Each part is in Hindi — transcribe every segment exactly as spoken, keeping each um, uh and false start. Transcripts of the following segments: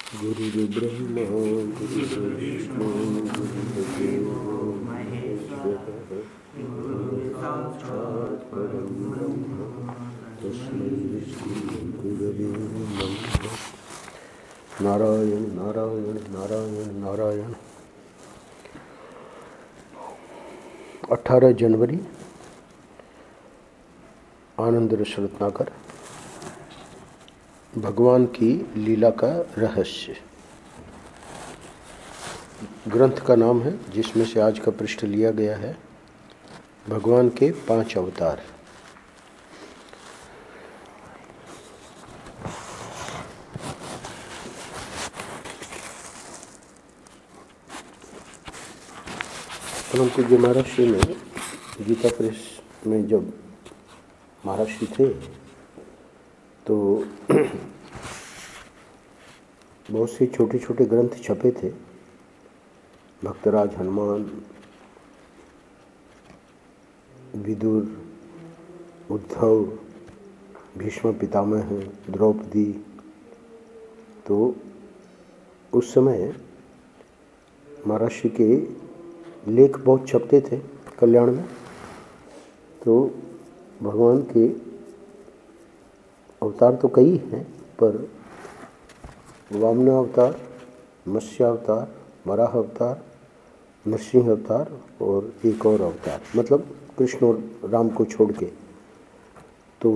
गुरुर्ब्रह्मा गुरुर्विष्णु गुरुर्देवो महेश्वरः गुरुर्साक्षात् परं ब्रह्म तस्मै श्री गुरवे नमः। नारायण नारायण नारायण नारायण। अठारह जनवरी आनंद रस रत्नाकर। भगवान की लीला का रहस्य ग्रंथ का नाम है, जिसमें से आज का पृष्ठ लिया गया है। भगवान के पांच अवतार। परम पूज्य महर्षि ने गीता प्रेस में जब महर्षि थे तो बहुत से छोटे छोटे ग्रंथ छपे थे। भक्तराज हनुमान, विदुर, उद्धव, भीष्म पितामह, द्रौपदी। तो उस समय महर्षि के लेख बहुत छपते थे कल्याण में। तो भगवान के अवतार तो कई हैं, पर वामन अवतार, मत्स्य अवतार, वराह अवतार, नरसिंह अवतार और एक और अवतार, मतलब कृष्ण और राम को छोड़ के। तो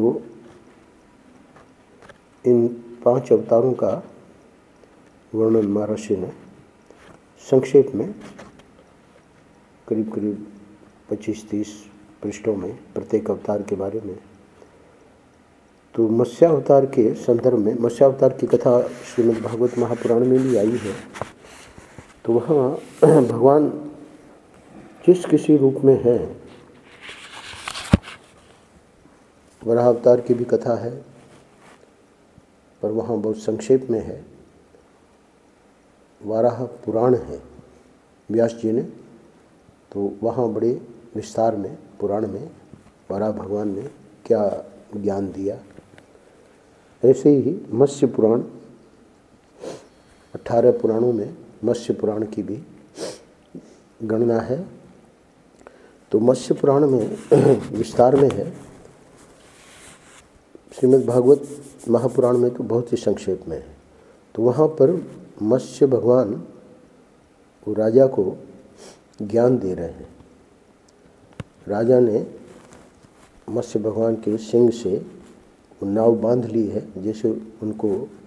इन पांच अवतारों का वर्णन महर्षि ने संक्षेप में करीब करीब पच्चीस तीस पृष्ठों में प्रत्येक अवतार के बारे में। तो मत्स्यावतार के संदर्भ में मत्स्यावतार की कथा श्रीमद् भागवत महापुराण में भी आई है। तो वहाँ भगवान जिस किसी रूप में है, वराह अवतार की भी कथा है, पर वहाँ बहुत संक्षेप में है। वाराह पुराण है व्यास जी ने, तो वहाँ बड़े विस्तार में पुराण में वराह भगवान ने क्या ज्ञान दिया। ऐसे ही मत्स्य पुराण, अठारह पुराणों में मत्स्य पुराण की भी गणना है। तो मत्स्य पुराण में विस्तार में है। श्रीमद् भागवत महापुराण में तो बहुत ही संक्षेप में है। तो वहाँ पर मत्स्य भगवान वो राजा को ज्ञान दे रहे हैं। राजा ने मत्स्य भगवान के सिंग से नाव बांध ली है, जैसे उनको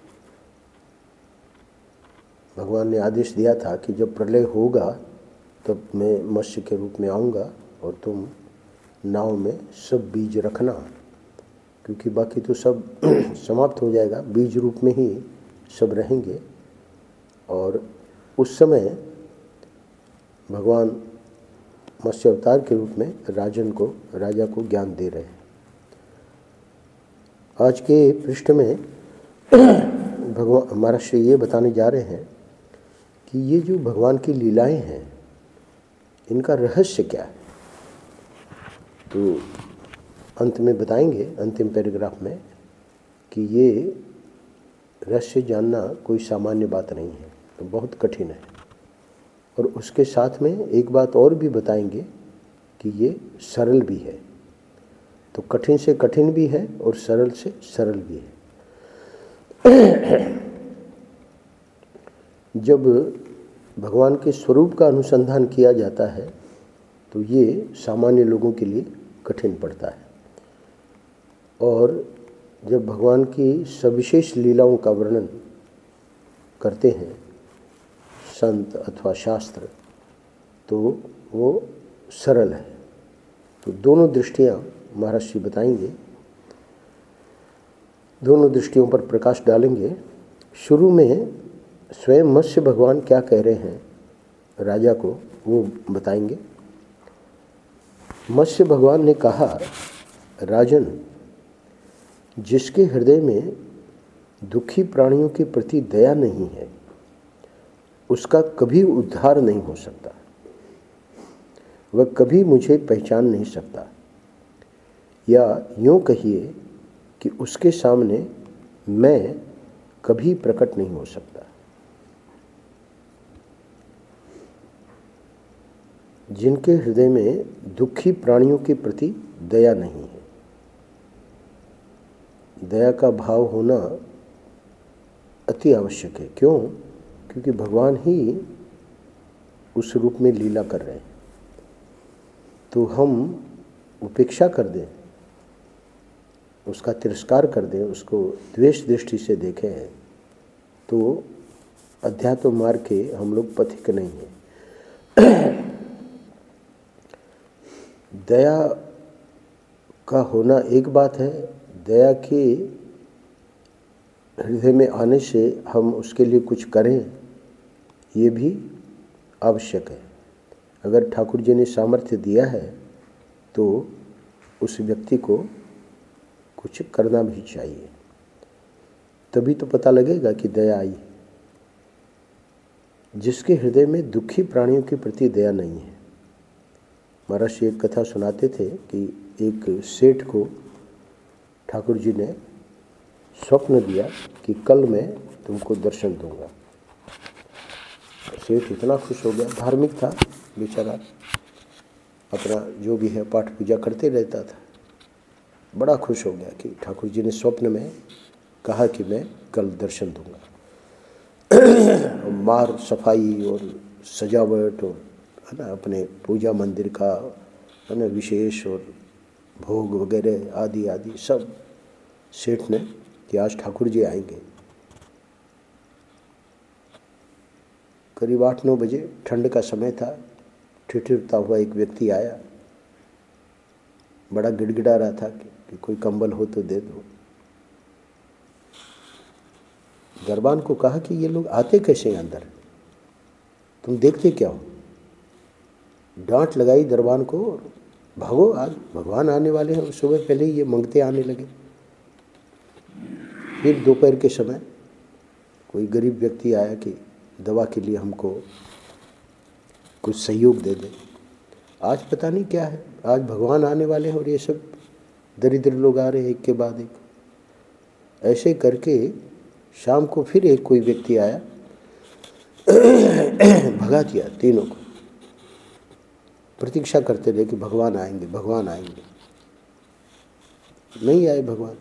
भगवान ने आदेश दिया था कि जब प्रलय होगा तब मैं मत्स्य के रूप में आऊँगा और तुम नाव में सब बीज रखना, क्योंकि बाकी तो सब समाप्त हो जाएगा, बीज रूप में ही सब रहेंगे। और उस समय भगवान मत्स्य अवतार के रूप में राजन को राजा को ज्ञान दे रहे हैं। आज के पृष्ठ में भगवान महर्षि ये बताने जा रहे हैं कि ये जो भगवान की लीलाएं हैं, इनका रहस्य क्या है। तो अंत में बताएंगे, अंतिम पैराग्राफ में, कि ये रहस्य जानना कोई सामान्य बात नहीं है, तो बहुत कठिन है। और उसके साथ में एक बात और भी बताएंगे कि ये सरल भी है। तो कठिन से कठिन भी है और सरल से सरल भी है। जब भगवान के स्वरूप का अनुसंधान किया जाता है तो ये सामान्य लोगों के लिए कठिन पड़ता है। और जब भगवान की सविशेष लीलाओं का वर्णन करते हैं संत अथवा शास्त्र, तो वो सरल है। तो दोनों दृष्टियाँ महर्षि बताएंगे, दोनों दृष्टियों पर प्रकाश डालेंगे। शुरू में स्वयं मत्स्य भगवान क्या कह रहे हैं राजा को, वो बताएंगे। मत्स्य भगवान ने कहा, राजन, जिसके हृदय में दुखी प्राणियों के प्रति दया नहीं है, उसका कभी उद्धार नहीं हो सकता। वह कभी मुझे पहचान नहीं सकता, या यूँ कहिए कि उसके सामने मैं कभी प्रकट नहीं हो सकता। जिनके हृदय में दुखी प्राणियों के प्रति दया नहीं है। दया का भाव होना अति आवश्यक है। क्यों? क्योंकि भगवान ही उस रूप में लीला कर रहे हैं। तो हम उपेक्षा कर दें, उसका तिरस्कार कर दें, उसको द्वेष दृष्टि से देखें, तो अध्यात्म मार्ग के हम लोग पथिक नहीं हैं। दया का होना एक बात है, दया के हृदय में आने से हम उसके लिए कुछ करें, ये भी आवश्यक है। अगर ठाकुर जी ने सामर्थ्य दिया है तो उस व्यक्ति को कुछ करना भी चाहिए, तभी तो पता लगेगा कि दया आई। जिसके हृदय में दुखी प्राणियों के प्रति दया नहीं है। महाराज जी एक कथा सुनाते थे कि एक सेठ को ठाकुर जी ने स्वप्न दिया कि कल मैं तुमको दर्शन दूंगा। सेठ इतना खुश हो गया, धार्मिक था बेचारा, अपना जो भी है पाठ पूजा करते रहता था। बड़ा खुश हो गया कि ठाकुर जी ने स्वप्न में कहा कि मैं कल दर्शन दूंगा। मार सफाई और सजावट और है ना अपने पूजा मंदिर का है ना विशेष और भोग वगैरह आदि आदि सब सेठ ने कि आज ठाकुर जी आएंगे। करीब आठ नौ बजे, ठंड का समय था, ठिठुरता हुआ एक व्यक्ति आया, बड़ा गिड़गिड़ा रहा था कि, कि कोई कंबल हो तो दे दो। दरबान को कहा कि ये लोग आते कैसे हैं अंदर, तुम देखते क्या हो? डांट लगाई दरबान को, भागो, आज भगवान आने वाले हैं। सुबह पहले ही ये मंगते आने लगे। फिर दोपहर के समय कोई गरीब व्यक्ति आया कि दवा के लिए हमको कुछ सहयोग दे दे। आज पता नहीं क्या है, आज भगवान आने वाले हैं और ये सब दरिद्र लोग आ रहे हैं एक के बाद एक। ऐसे करके शाम को फिर एक कोई व्यक्ति आया, भगा दिया तीनों को। प्रतीक्षा करते रहे कि भगवान आएंगे, भगवान आएंगे। नहीं आए भगवान।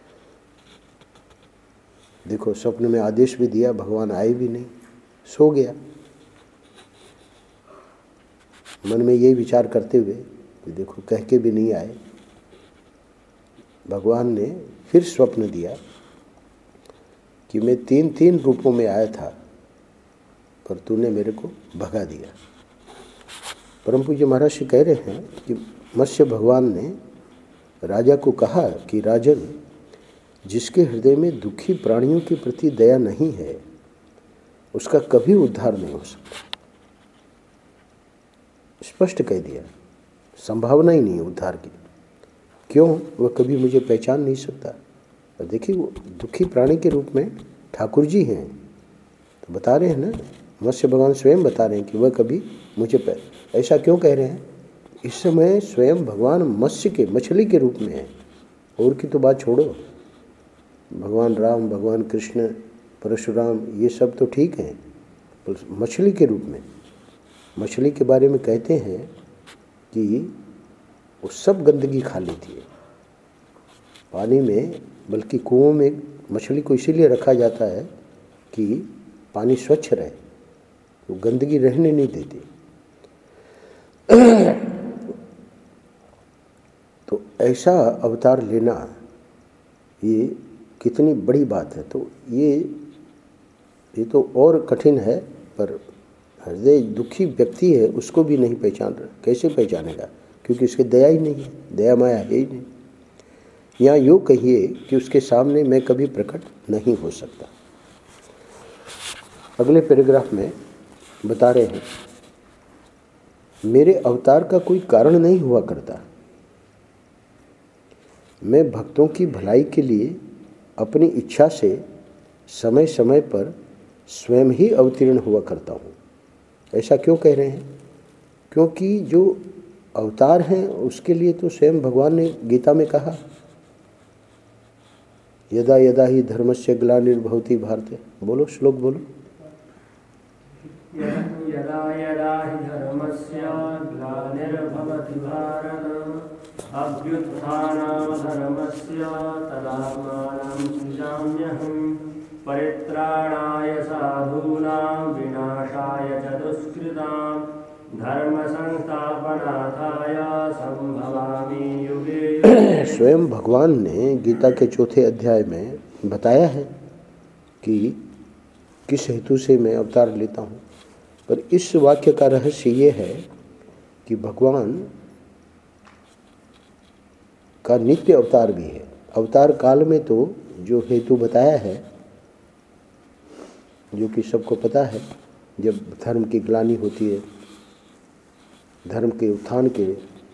देखो स्वप्न में आदेश भी दिया, भगवान आए भी नहीं, सो गया। मन में यही विचार करते हुए कि देखो कह के भी नहीं आए। भगवान ने फिर स्वप्न दिया कि मैं तीन तीन रूपों में आया था पर तूने मेरे को भगा दिया। परम पूज्य महाराज जी कह रहे हैं कि मत्स्य भगवान ने राजा को कहा कि राजन, जिसके हृदय में दुखी प्राणियों के प्रति दया नहीं है उसका कभी उद्धार नहीं हो सकता। स्पष्ट कह दिया, संभावना ही नहीं है उद्धार की। क्यों? वह कभी मुझे पहचान नहीं सकता। और देखिए वो दुखी प्राणी के रूप में ठाकुर जी हैं, तो बता रहे हैं ना, मत्स्य भगवान स्वयं बता रहे हैं कि वह कभी मुझे पह... ऐसा क्यों कह रहे हैं? इस समय स्वयं भगवान मत्स्य के, मछली के रूप में है। और की तो बात छोड़ो, भगवान राम, भगवान कृष्ण, परशुराम, ये सब तो ठीक हैं, मछली के रूप में। मछली के बारे में कहते हैं कि वो सब गंदगी खा लेती है पानी में, बल्कि कुओं में मछली को इसीलिए रखा जाता है कि पानी स्वच्छ रहे, वो गंदगी रहने नहीं देती। तो ऐसा अवतार लेना ये कितनी बड़ी बात है। तो ये ये तो और कठिन है, पर हृदय दुखी व्यक्ति है उसको भी नहीं पहचान रहा। कैसे पहचानेगा? क्योंकि उसके दया ही नहीं है, दया माया है ही नहीं। यहाँ यूँ कहिए कि उसके सामने मैं कभी प्रकट नहीं हो सकता। अगले पैराग्राफ में बता रहे हैं, मेरे अवतार का कोई कारण नहीं हुआ करता। मैं भक्तों की भलाई के लिए अपनी इच्छा से समय समय पर स्वयं ही अवतीर्ण हुआ करता हूँ। ऐसा क्यों कह रहे हैं? क्योंकि जो अवतार हैं उसके लिए तो स्वयं भगवान ने गीता में कहा, यदा यदा ही धर्मस्य ग्लानिर्भवति भारते। बोलो, श्लोक बोलो। यदा यदा हि धर्मस्य ग्लानिर्भवति भारत अभ्युत्थानधर्मस्य तदात्मानं सृजाम्यहं परित्राणाय साधूनां विनाशाय च दुष्कृतां धर्म संस्थापनार्थाय संभवामि युगे युगे। स्वयं भगवान ने गीता के चौथे अध्याय में बताया है कि किस हेतु से मैं अवतार लेता हूँ। पर इस वाक्य का रहस्य ये है कि भगवान का नित्य अवतार भी है। अवतार काल में तो जो हेतु बताया है, जो कि सबको पता है, जब धर्म की ग्लानि होती है, धर्म के उत्थान के,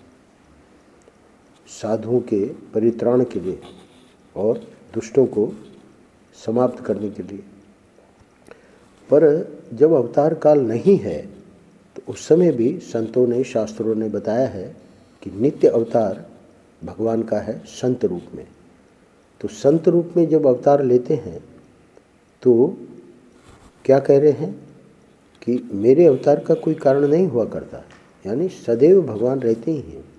साधुओं के परित्राण के लिए और दुष्टों को समाप्त करने के लिए। पर जब अवतार काल नहीं है तो उस समय भी संतों ने, शास्त्रों ने बताया है कि नित्य अवतार भगवान का है संत रूप में। तो संत रूप में जब अवतार लेते हैं तो क्या कह रहे हैं कि मेरे अवतार का कोई कारण नहीं हुआ करता, यानी सदैव भगवान रहते ही हैं।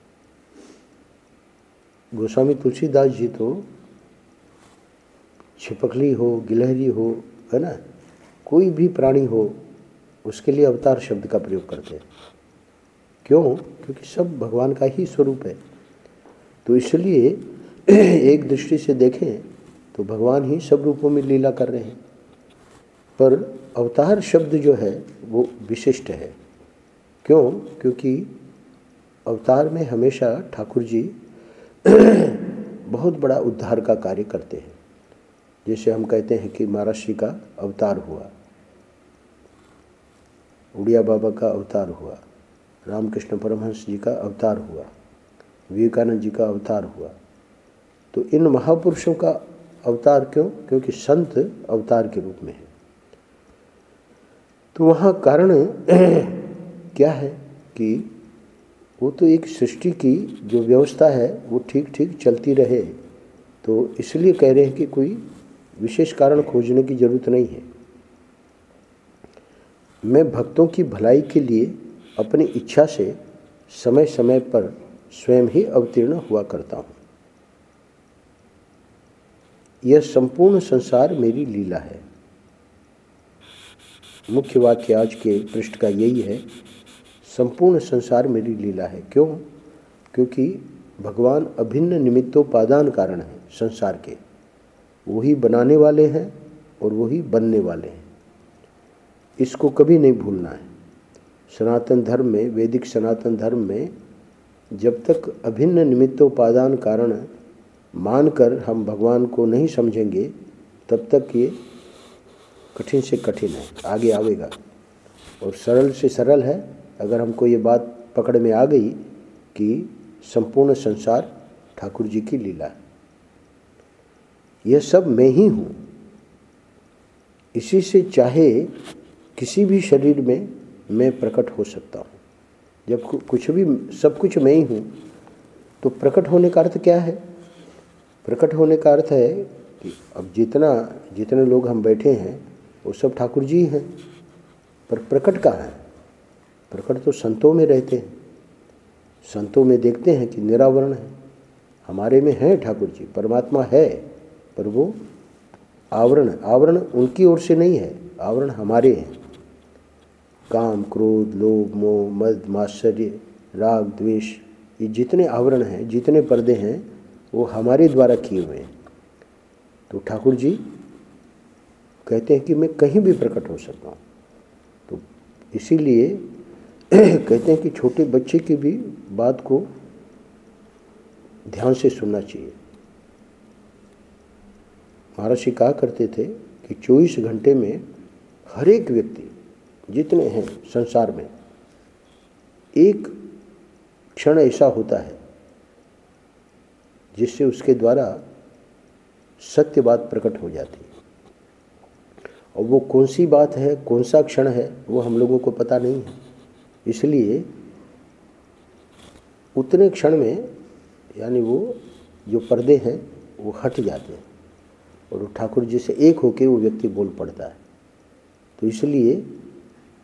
गोस्वामी तुलसीदास जी तो छिपकली हो, गिलहरी हो, है ना, कोई भी प्राणी हो, उसके लिए अवतार शब्द का प्रयोग करते हैं। क्यों? क्योंकि सब भगवान का ही स्वरूप है। तो इसलिए एक दृष्टि से देखें तो भगवान ही सब रूपों में लीला कर रहे हैं। पर अवतार शब्द जो है वो विशिष्ट है। क्यों? क्योंकि अवतार में हमेशा ठाकुर जी बहुत बड़ा उद्धार का कार्य करते हैं। जैसे हम कहते हैं कि महाराज श्री का अवतार हुआ, उड़िया बाबा का अवतार हुआ, रामकृष्ण परमहंस जी का अवतार हुआ, विवेकानंद जी का अवतार हुआ। तो इन महापुरुषों का अवतार क्यों? क्योंकि संत अवतार के रूप में है। तो वहाँ कारण क्या है कि वो तो एक सृष्टि की जो व्यवस्था है वो ठीक ठीक चलती रहे, तो इसलिए कह रहे हैं कि कोई विशेष कारण खोजने की जरूरत नहीं है। मैं भक्तों की भलाई के लिए अपनी इच्छा से समय समय पर स्वयं ही अवतीर्ण हुआ करता हूँ। यह संपूर्ण संसार मेरी लीला है। मुख्य वाक्य आज के पृष्ठ का यही है, संपूर्ण संसार मेरी लीला है। क्यों? क्योंकि भगवान अभिन्न निमित्तोपादान कारण है संसार के। वही बनाने वाले हैं और वही बनने वाले हैं। इसको कभी नहीं भूलना है। सनातन धर्म में, वैदिक सनातन धर्म में जब तक अभिन्न निमित्तोपादान कारण मानकर हम भगवान को नहीं समझेंगे तब तक ये कठिन से कठिन है, आगे आवेगा। और सरल से सरल है। अगर हमको ये बात पकड़ में आ गई कि संपूर्ण संसार ठाकुर जी की लीला है, यह सब मैं ही हूँ, इसी से चाहे किसी भी शरीर में मैं प्रकट हो सकता हूँ। जब कुछ भी, सब कुछ मैं ही हूँ, तो प्रकट होने का अर्थ क्या है? प्रकट होने का अर्थ है कि अब जितना जितने लोग हम बैठे हैं वो सब ठाकुर जी हैं। पर प्रकट कहाँ है? प्रकट तो संतों में रहते हैं। संतों में देखते हैं कि निरावरण है। हमारे में है ठाकुर जी, परमात्मा है, पर वो आवरण आवरण उनकी ओर से नहीं है, आवरण हमारे हैं। काम, क्रोध, लोभ, मोह, मद, मात्सर्य, राग, द्वेष, ये जितने आवरण हैं, जितने पर्दे हैं, वो हमारे द्वारा किए हुए हैं। तो ठाकुर जी कहते हैं कि मैं कहीं भी प्रकट हो सकता हूँ। तो इसीलिए कहते हैं कि छोटे बच्चे की भी बात को ध्यान से सुनना चाहिए। महर्षि कहा करते थे कि चौबीस घंटे में हर एक व्यक्ति जितने हैं संसार में, एक क्षण ऐसा होता है जिससे उसके द्वारा सत्य बात प्रकट हो जाती है। और वो कौन सी बात है, कौन सा क्षण है, वो हम लोगों को पता नहीं है। इसलिए उतने क्षण में, यानी वो जो पर्दे हैं वो हट जाते हैं और ठाकुर जी से एक होके वो व्यक्ति बोल पड़ता है। तो इसलिए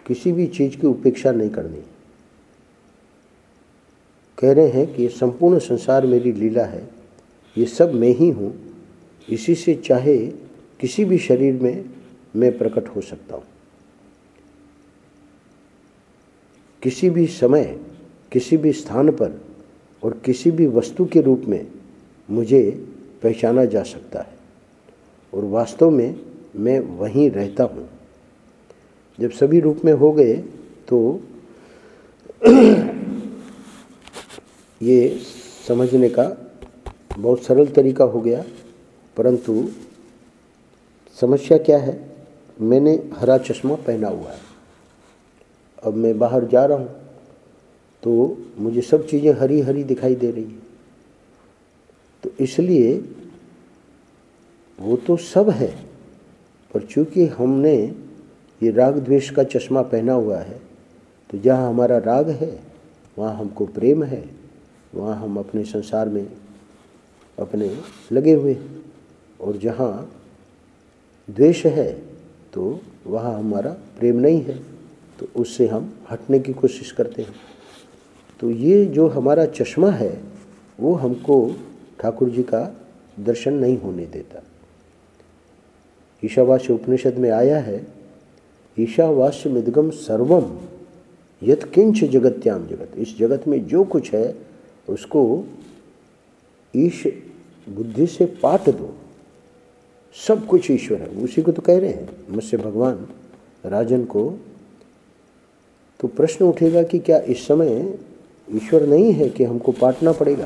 किसी भी चीज़ की उपेक्षा नहीं करनी। कह रहे हैं कि ये संपूर्ण संसार मेरी लीला है, ये सब मैं ही हूँ, इसी से चाहे किसी भी शरीर में मैं प्रकट हो सकता हूँ। किसी भी समय, किसी भी स्थान पर और किसी भी वस्तु के रूप में मुझे पहचाना जा सकता है और वास्तव में मैं वहीं रहता हूँ। जब सभी रूप में हो गए तो ये समझने का बहुत सरल तरीका हो गया। परंतु समस्या क्या है, मैंने हरा चश्मा पहना हुआ है, अब मैं बाहर जा रहा हूँ तो मुझे सब चीज़ें हरी हरी दिखाई दे रही है। तो इसलिए वो तो सब है, पर चूँकि हमने ये राग द्वेष का चश्मा पहना हुआ है, तो जहाँ हमारा राग है वहाँ हमको प्रेम है, वहाँ हम अपने संसार में अपने लगे हुए, और जहाँ द्वेष है तो वहाँ हमारा प्रेम नहीं है, तो उससे हम हटने की कोशिश करते हैं। तो ये जो हमारा चश्मा है वो हमको ठाकुर जी का दर्शन नहीं होने देता। ईशावास्य उपनिषद में आया है, ईशावास्य मिदगम सर्वम यत किंच जगत्याम जगत। इस जगत में जो कुछ है उसको ईश बुद्धि से पाट दो, सब कुछ ईश्वर है। उसी को तो कह रहे हैं मत्स्य भगवान राजन को। तो प्रश्न उठेगा कि क्या इस समय ईश्वर नहीं है कि हमको पाटना पड़ेगा?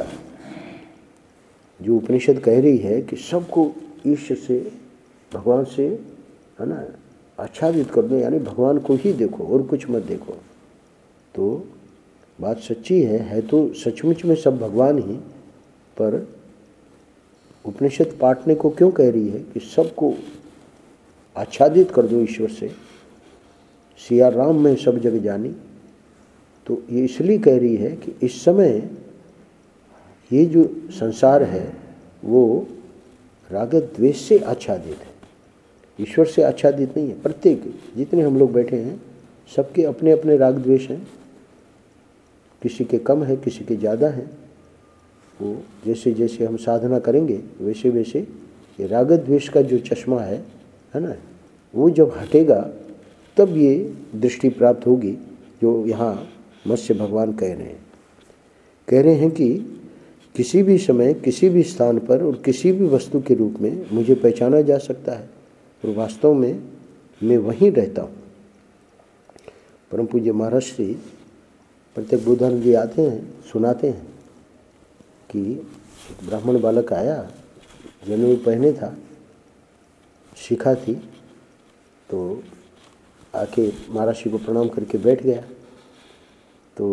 जो उपनिषद कह रही है कि सबको ईश्वर से, भगवान से, है ना, आच्छादित कर दो, यानी भगवान को ही देखो और कुछ मत देखो। तो बात सच्ची है है तो सचमुच में सब भगवान ही, पर उपनिषद पाटने को क्यों कह रही है कि सबको आच्छादित कर दो ईश्वर से, सिया राम में सब जग जानी। तो ये इसलिए कह रही है कि इस समय ये जो संसार है वो राग द्वेष से आच्छादित है, ईश्वर से आच्छादित नहीं है। प्रत्येक जितने हम लोग बैठे हैं सबके अपने अपने राग द्वेष हैं, किसी के कम है, किसी के ज़्यादा हैं। वो जैसे जैसे हम साधना करेंगे वैसे वैसे ये राग द्वेष का जो चश्मा है है ना, वो जब हटेगा तब ये दृष्टि प्राप्त होगी जो यहाँ मत्स्य भगवान कह रहे हैं। कह रहे हैं कि किसी भी समय, किसी भी स्थान पर और किसी भी वस्तु के रूप में मुझे पहचाना जा सकता है और वास्तव में मैं वहीं रहता हूँ। परम पूज्य महाराज श्री प्रत्येक बुधान जी आते हैं, सुनाते हैं कि एक ब्राह्मण बालक आया, जनेऊ पहने था, शिखा थी, तो आके महाराज श्री को प्रणाम करके बैठ गया। तो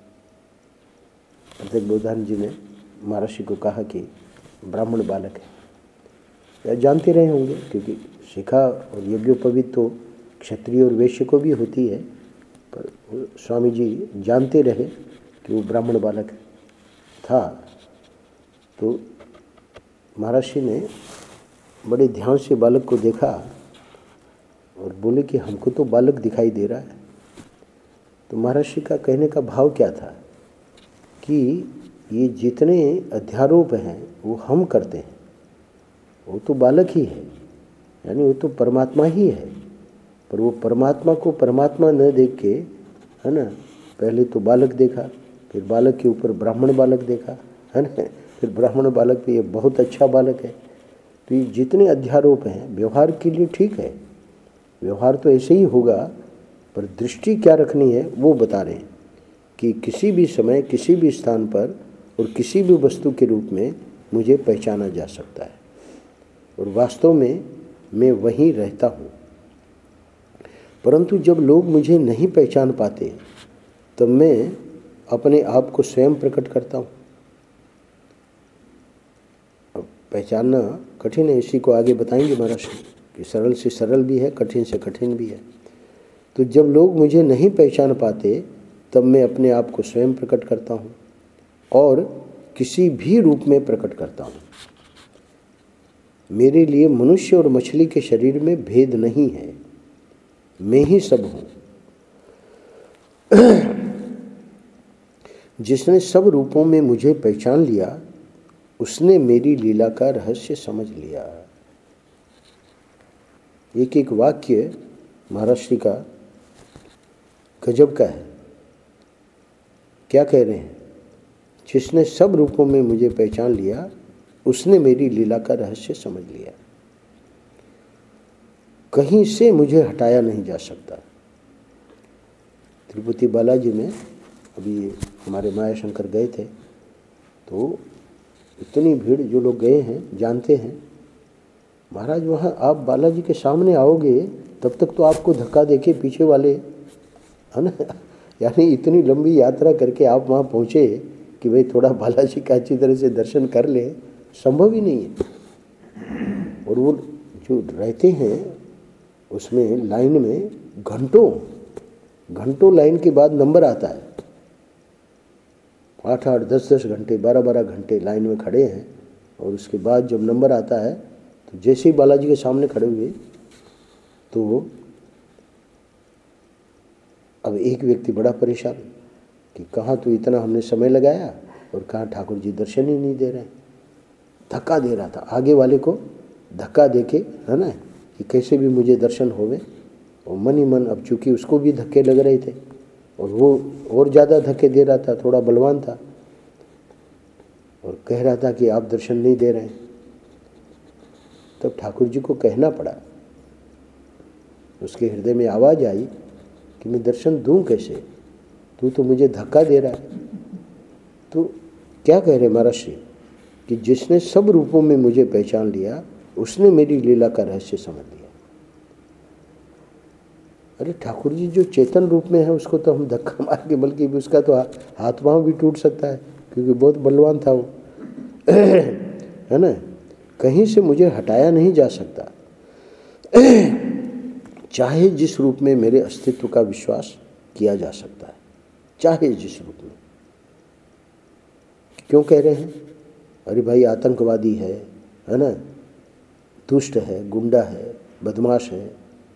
प्रत्येक बुधान जी ने महाराज श्री को कहा कि ब्राह्मण बालक है, या जानते रहे होंगे क्योंकि शिखा और यज्ञोपवीत तो क्षत्रिय और वैश्य को भी होती है, पर स्वामी जी जानते रहे कि वो ब्राह्मण बालक था। तो महाराज श्री ने बड़े ध्यान से बालक को देखा और बोले कि हमको तो बालक दिखाई दे रहा है। तो महाराज श्री का कहने का भाव क्या था कि ये जितने अध्यारोप हैं वो हम करते हैं, वो तो बालक ही है, यानी वो तो परमात्मा ही है। पर वो परमात्मा को परमात्मा न देख के, है ना, पहले तो बालक देखा, फिर बालक के ऊपर ब्राह्मण बालक देखा, है ना, फिर ब्राह्मण बालक पे ये बहुत अच्छा बालक है। तो ये जितने अध्यारोप हैं व्यवहार के लिए ठीक है, व्यवहार तो ऐसे ही होगा, पर दृष्टि क्या रखनी है वो बता रहे हैं कि किसी भी समय, किसी भी स्थान पर और किसी भी वस्तु के रूप में मुझे पहचाना जा सकता है और वास्तव में मैं वहीं रहता हूँ। परंतु जब लोग मुझे नहीं पहचान पाते तब मैं अपने आप को स्वयं प्रकट करता हूँ। अब पहचानना कठिन है, इसी को आगे बताएंगे महाराज कि सरल से सरल भी है, कठिन से कठिन भी है। तो जब लोग मुझे नहीं पहचान पाते तब मैं अपने आप को स्वयं प्रकट करता हूँ और किसी भी रूप में प्रकट करता हूँ। मेरे लिए मनुष्य और मछली के शरीर में भेद नहीं है, मैं ही सब हूँ। जिसने सब रूपों में मुझे पहचान लिया उसने मेरी लीला का रहस्य समझ लिया। एक एक वाक्य महाराष्ट्री का गजब का है। क्या कह रहे हैं? जिसने सब रूपों में मुझे पहचान लिया उसने मेरी लीला का रहस्य समझ लिया। कहीं से मुझे हटाया नहीं जा सकता। तिरुपति बालाजी में अभी हमारे माया शंकर गए थे तो इतनी भीड़, जो लोग गए हैं जानते हैं, महाराज वहाँ आप बालाजी के सामने आओगे तब तक तो आपको धक्का देके पीछे वाले, है ना, यानी इतनी लंबी यात्रा करके आप वहाँ पहुँचे कि भाई थोड़ा बालाजी का अच्छी तरह से दर्शन कर ले, संभव ही नहीं है। और वो जो रहते हैं उसमें लाइन में घंटों घंटों लाइन के बाद नंबर आता है। आठ आठ दस दस घंटे बारह बारह घंटे लाइन में खड़े हैं और उसके बाद जब नंबर आता है तो जैसे ही बालाजी के सामने खड़े हुए तो अब एक व्यक्ति बड़ा परेशान कि कहाँ तो इतना हमने समय लगाया और कहाँ ठाकुर जी दर्शन ही नहीं दे रहे। धक्का दे रहा था आगे वाले को, धक्का देके, है ना, कि कैसे भी मुझे दर्शन होवे। और मन ही मन, अब चूँकि उसको भी धक्के लग रहे थे और वो और ज़्यादा धक्के दे रहा था, थोड़ा बलवान था और कह रहा था कि आप दर्शन नहीं दे रहे हैं। तब ठाकुर जी को कहना पड़ा, उसके हृदय में आवाज़ आई कि मैं दर्शन दूं कैसे, तू तो मुझे धक्का दे रहा है। तो क्या कह रहे महाराज श्री कि जिसने सब रूपों में मुझे पहचान लिया उसने मेरी लीला का रहस्य समझ लिया। अरे ठाकुर जी जो चेतन रूप में है उसको तो हम धक्का मार के, बल्कि उसका तो हाथ पाँव भी टूट सकता है क्योंकि बहुत बलवान था वो, है ना। कहीं से मुझे हटाया नहीं जा सकता, चाहे जिस रूप में मेरे अस्तित्व का विश्वास किया जा सकता है, चाहे जिस रूप में। क्यों कह रहे हैं? अरे भाई आतंकवादी है, है ना, दुष्ट है, गुंडा है, बदमाश है।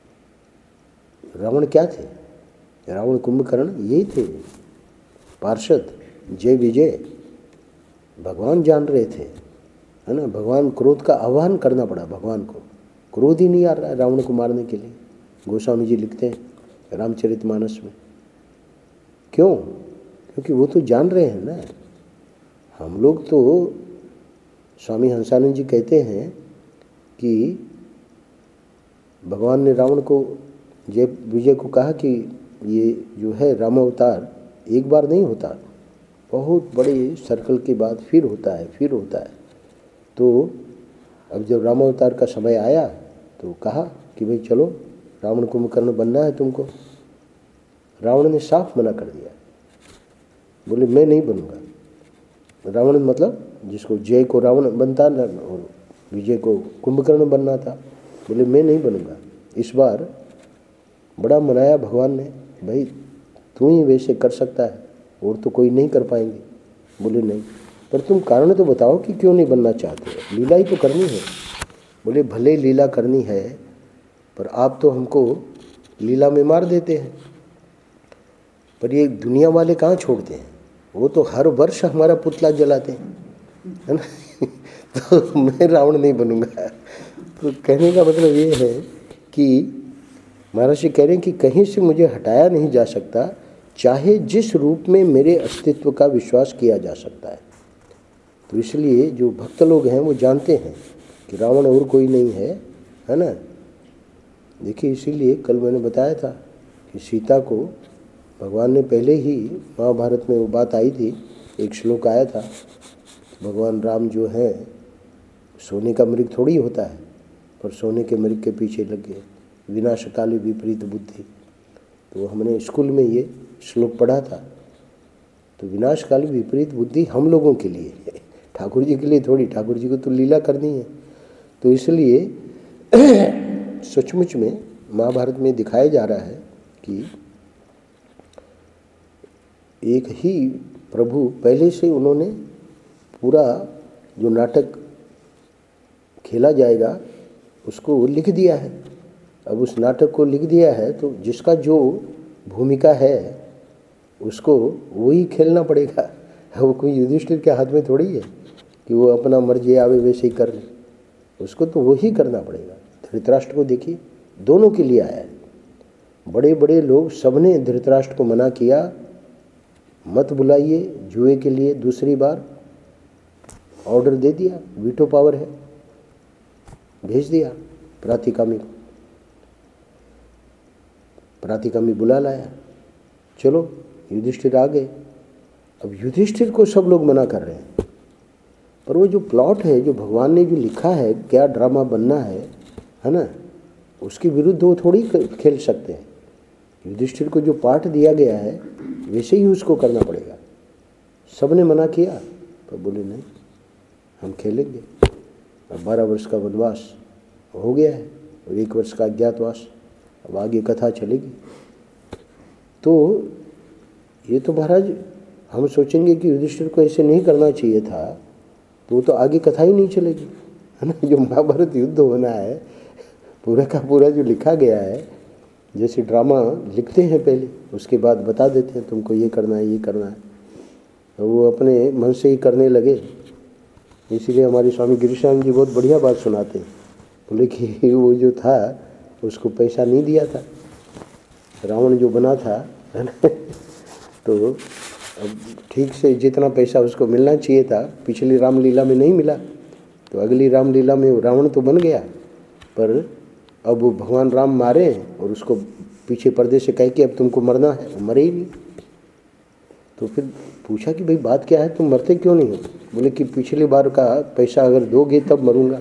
रावण क्या थे? रावण कुंभकर्ण यही थे, पार्षद, जय विजय। भगवान जान रहे थे, है ना। भगवान क्रोध का आह्वान करना पड़ा भगवान को, क्रोध ही नहीं आ रहा है रावण को मारने के लिए। गोस्वामी जी लिखते हैं रामचरितमानस में। क्यों? क्योंकि वो तो जान रहे हैं ना। हम लोग तो, स्वामी हंसानंद जी कहते हैं कि भगवान ने रावण को, जय विजय को कहा कि ये जो है राम अवतार एक बार नहीं होता, बहुत बड़े सर्कल के बाद फिर होता है, फिर होता है। तो अब जब राम अवतार का समय आया तो कहा कि भाई चलो रावण कुंभकर्ण बनना है तुमको। रावण ने साफ मना कर दिया, बोले मैं नहीं बनूंगा। रावण मतलब जिसको जय को रावण बनता ना और विजय को कुंभकर्ण बनना था, बोले मैं नहीं बनूंगा। इस बार बड़ा मनाया भगवान ने, भाई तू ही वैसे कर सकता है और तो कोई नहीं कर पाएंगे। बोले नहीं, पर तुम कारण तो बताओ कि क्यों नहीं बनना चाहते हो, लीला ही तो करनी है। बोले भले लीला करनी है पर आप तो हमको लीला में मार देते हैं। पर ये दुनिया वाले कहाँ छोड़ते हैं, वो तो हर वर्ष हमारा पुतला जलाते हैं, है ना। तो मैं रावण नहीं बनूंगा। तो कहने का मतलब ये है कि महाराज जी कह रहे हैं कि कहीं से मुझे हटाया नहीं जा सकता, चाहे जिस रूप में मेरे अस्तित्व का विश्वास किया जा सकता है। तो इसलिए जो भक्त लोग हैं वो जानते हैं कि रावण और कोई नहीं है, है ना। देखिए इसीलिए कल मैंने बताया था कि सीता को भगवान ने पहले ही, महाभारत में वो बात आई थी, एक श्लोक आया था, भगवान राम जो है सोने का मृग थोड़ी होता है, पर सोने के मृग के पीछे लग गए, विनाश काले विपरीत बुद्धि। तो हमने स्कूल में ये श्लोक पढ़ा था। तो विनाश काले विपरीत बुद्धि हम लोगों के लिए है, ठाकुर जी के लिए थोड़ी। ठाकुर जी को तो लीला करनी है। तो इसलिए सचमुच में महाभारत में दिखाया जा रहा है कि एक ही प्रभु पहले से उन्होंने पूरा जो नाटक खेला जाएगा उसको लिख दिया है। अब उस नाटक को लिख दिया है तो जिसका जो भूमिका है उसको वही खेलना पड़ेगा। वो कोई युधिष्ठिर के हाथ में थोड़ी है कि वो अपना मर्जी आवे वैसे ही कर ले, उसको तो वही करना पड़ेगा। धृतराष्ट्र को देखिए, दोनों के लिए आया है। बड़े बड़े लोग सबने धृतराष्ट्र को मना किया, मत बुलाइए जुए के लिए दूसरी बार, ऑर्डर दे दिया, वीटो पावर है, भेज दिया प्रातिकामी को। प्रातिकामी बुला लाया, चलो युधिष्ठिर आ गए। अब युधिष्ठिर को सब लोग मना कर रहे हैं, पर वो जो प्लॉट है, जो भगवान ने जो लिखा है, क्या ड्रामा बनना है है ना, उसके विरुद्ध वो थोड़ी खेल सकते हैं। युधिष्ठिर को जो पाठ दिया गया है वैसे ही उसको करना पड़ेगा। सबने मना किया तो बोले नहीं, हम खेलेंगे। अब बारह वर्ष का वनवास हो गया है और एक वर्ष का अज्ञातवास, अब आगे कथा चलेगी। तो ये तो महाराज हम सोचेंगे कि युधिष्ठिर को ऐसे नहीं करना चाहिए था, तो वो तो आगे कथा ही नहीं चलेगी, है ना। जो महाभारत युद्ध होना है, पूरा का पूरा जो लिखा गया है, जैसे ड्रामा लिखते हैं पहले, उसके बाद बता देते हैं तुमको ये करना है, ये करना है, तो वो अपने मन से ही करने लगे। इसीलिए हमारे स्वामी गिरिशानंद जी बहुत बढ़िया बात सुनाते हैं, बोले कि वो जो था उसको पैसा नहीं दिया था, रावण जो बना था, है ना, तो अब ठीक से जितना पैसा उसको मिलना चाहिए था पिछली रामलीला में नहीं मिला, तो अगली रामलीला में रावण तो बन गया, पर अब वो भगवान राम मारे और उसको पीछे पर्दे से कह के अब तुमको मरना है, वो मरे ही नहीं। तो फिर पूछा कि भाई बात क्या है, तुम मरते क्यों नहीं हो? बोले कि पिछली बार का पैसा अगर दोगे तब मरूंगा।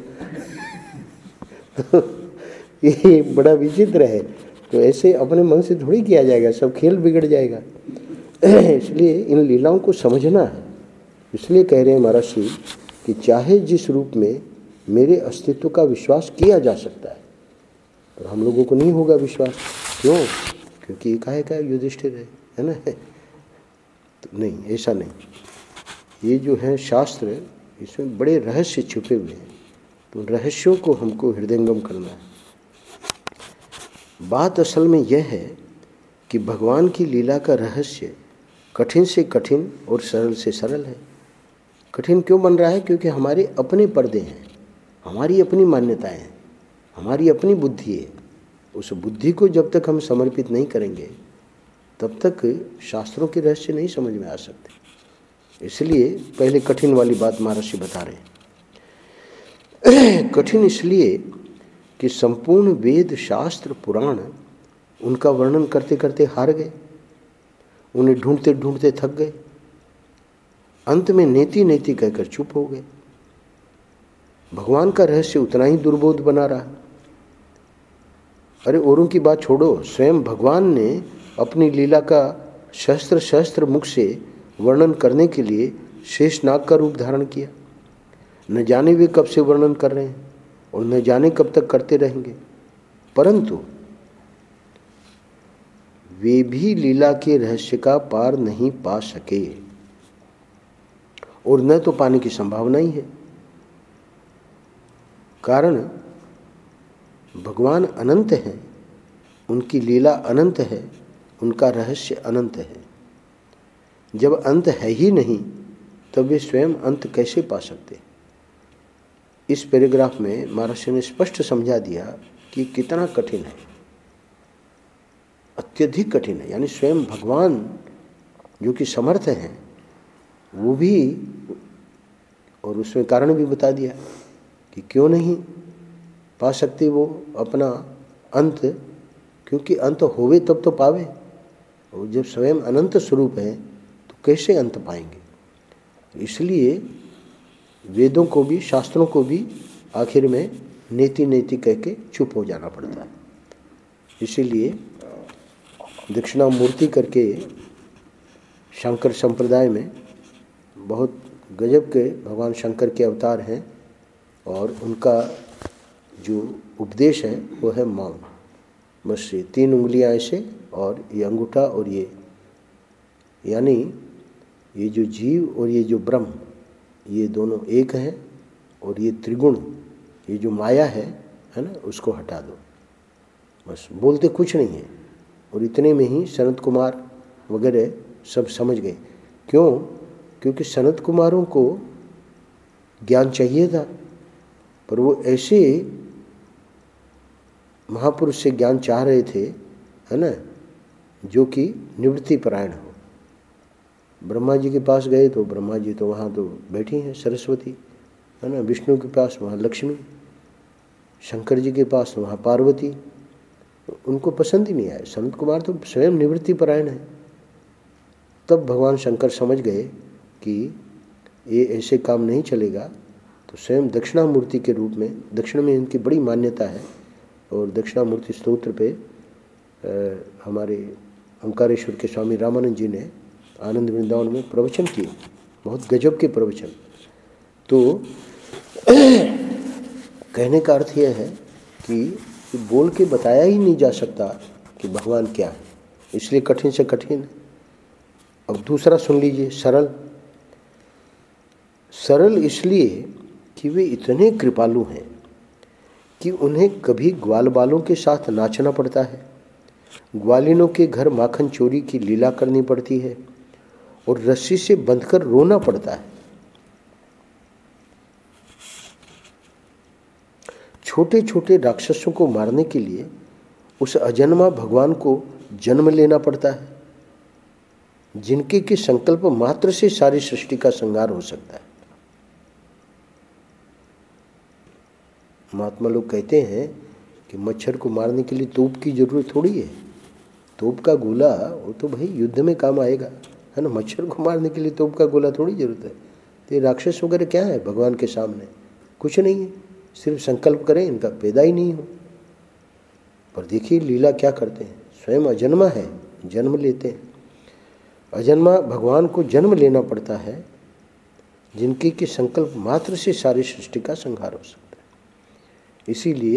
तो ये बड़ा विचित्र है। तो ऐसे अपने मन से थोड़ी किया जाएगा, सब खेल बिगड़ जाएगा। इसलिए इन लीलाओं को समझना है। इसलिए कह रहे हैं महाराज श्री कि चाहे जिस रूप में मेरे अस्तित्व का विश्वास किया जा सकता है, पर हम लोगों को नहीं होगा विश्वास। क्यों? क्योंकि एकाएक का युधिष्ठिर है, है ना। तो नहीं, ऐसा नहीं। ये जो है शास्त्र, इसमें बड़े रहस्य छुपे हुए हैं, तो रहस्यों को हमको हृदयंगम करना है। बात असल में यह है कि भगवान की लीला का रहस्य कठिन से कठिन और सरल से सरल है। कठिन क्यों बन रहा है? क्योंकि हमारे अपने पर्दे हैं, हमारी अपनी मान्यताएं हैं, हमारी अपनी बुद्धि है। उस बुद्धि को जब तक हम समर्पित नहीं करेंगे तब तक शास्त्रों के रहस्य नहीं समझ में आ सकते। इसलिए पहले कठिन वाली बात महर्षि बता रहे हैं। कठिन इसलिए कि संपूर्ण वेद शास्त्र पुराण उनका वर्णन करते करते हार गए, उन्हें ढूंढते ढूंढते थक गए, अंत में नेति नेति कहकर चुप हो गए। भगवान का रहस्य उतना ही दुर्बोध बना रहा। अरे औरों की बात छोड़ो, स्वयं भगवान ने अपनी लीला का सहस्त्र सहस्त्र मुख से वर्णन करने के लिए शेषनाग का रूप धारण किया। न जाने वे कब से वर्णन कर रहे हैं और न जाने कब तक करते रहेंगे, परंतु वे भी लीला के रहस्य का पार नहीं पा सके और न तो पाने की संभावना ही है। कारण भगवान अनंत हैं, उनकी लीला अनंत है, उनका रहस्य अनंत है। जब अंत है ही नहीं तब वे स्वयं अंत कैसे पा सकते? इस पैराग्राफ में महर्षि ने स्पष्ट समझा दिया कि कितना कठिन है, अत्यधिक कठिन है। यानी स्वयं भगवान जो कि समर्थ हैं वो भी, और उसमें कारण भी बता दिया कि क्यों नहीं पा सकते वो अपना अंत, क्योंकि अंत होवे तब तो पावे। और जब स्वयं अनंत स्वरूप है तो कैसे अंत पाएंगे? इसलिए वेदों को भी, शास्त्रों को भी आखिर में नेति नेति कह के चुप हो जाना पड़ता है। इसीलिए दक्षिणामूर्ति करके शंकर संप्रदाय में बहुत गजब के भगवान शंकर के अवतार हैं, और उनका जो उपदेश है वो है मौन। बस ये तीन उंगलियां ऐसे और ये अंगूठा और ये, यानी ये जो जीव और ये जो ब्रह्म, ये दोनों एक हैं, और ये त्रिगुण, ये जो माया है है ना, उसको हटा दो। बस बोलते कुछ नहीं है। और इतने में ही सनत कुमार वगैरह सब समझ गए। क्यों? क्योंकि सनत कुमारों को ज्ञान चाहिए था, पर वो ऐसे महापुरुष से ज्ञान चाह रहे थे, है ना, जो कि निवृत्ति परायण हो। ब्रह्मा जी के पास गए तो ब्रह्मा जी तो वहाँ तो बैठी हैं सरस्वती, है ना, विष्णु के पास वहाँ लक्ष्मी, शंकर जी के पास वहाँ पार्वती, उनको पसंद ही नहीं आया। सनत कुमार तो स्वयं निवृत्ति परायण है। तब भगवान शंकर समझ गए कि ये ऐसे काम नहीं चलेगा, तो स्वयं दक्षिणामूर्ति के रूप में, दक्षिण में इनकी बड़ी मान्यता है, और दक्षिणामूर्ति स्तोत्र पे आ, हमारे ओंकारेश्वर के स्वामी रामानंद जी ने आनंद वृंदावन में प्रवचन किए, बहुत गजब के प्रवचन। तो कहने का अर्थ यह है कि बोल के बताया ही नहीं जा सकता कि भगवान क्या है, इसलिए कठिन से कठिन है। अब दूसरा सुन लीजिए, सरल। सरल इसलिए कि वे इतने कृपालु हैं कि उन्हें कभी ग्वाल बालों के साथ नाचना पड़ता है, ग्वालिनों के घर माखन चोरी की लीला करनी पड़ती है, और रस्सी से बंधकर रोना पड़ता है। छोटे छोटे राक्षसों को मारने के लिए उस अजन्मा भगवान को जन्म लेना पड़ता है, जिनके के संकल्प मात्र से सारी सृष्टि का संहार हो सकता है। महात्मा लोग कहते हैं कि मच्छर को मारने के लिए तोप की जरूरत थोड़ी है। तोप का गोला वो तो भाई युद्ध में काम आएगा, है ना। मच्छर को मारने के लिए तोप का गोला थोड़ी जरूरत है। तो ये राक्षस वगैरह क्या है भगवान के सामने? कुछ नहीं है, सिर्फ संकल्प करें, इनका पैदा ही नहीं हो। पर देखिए लीला क्या करते हैं, स्वयं अजन्मा है, जन्म लेते हैं। अजन्मा भगवान को जन्म लेना पड़ता है, जिनके के संकल्प मात्र से सारी सृष्टि का संहार हो सकता है। इसीलिए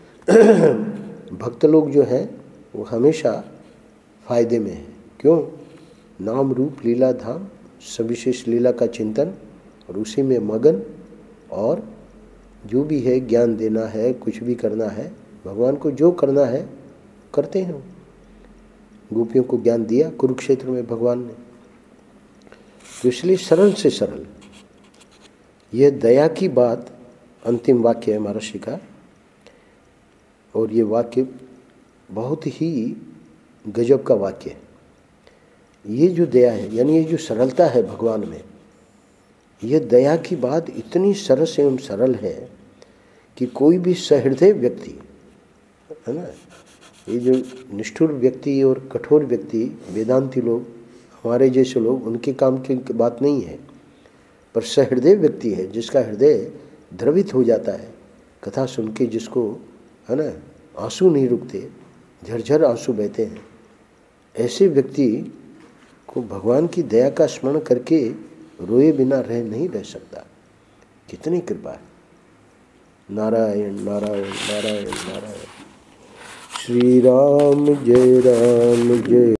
भक्त लोग जो हैं वो हमेशा फायदे में हैं। क्यों? नाम रूप लीला धाम सविशेष लीला का चिंतन, और उसी में मगन, और जो भी है ज्ञान देना है, कुछ भी करना है, भगवान को जो करना है करते हैं। गोपियों को ज्ञान दिया कुरुक्षेत्र में भगवान ने। तो इसलिए सरल से सरल यह दया की बात अंतिम वाक्य है महर्षि का, और ये वाक्य बहुत ही गजब का वाक्य है। ये जो दया है, यानी ये जो सरलता है भगवान में, यह दया की बात इतनी सरस एवं सरल है कि कोई भी सहृदय व्यक्ति, है ना, ये जो निष्ठुर व्यक्ति और कठोर व्यक्ति, वेदांती लोग, हमारे जैसे लोग, उनके काम की बात नहीं है। पर सहृदय व्यक्ति है, जिसका हृदय द्रवित हो जाता है कथा सुन के, जिसको, है ना, आंसू नहीं रुकते, झरझर आंसू बहते हैं, ऐसे व्यक्ति को भगवान की दया का स्मरण करके रोए बिना रह नहीं रह सकता। कितनी कृपा है। नारायण नारायण नारायण नारायण। श्री राम जय राम जय।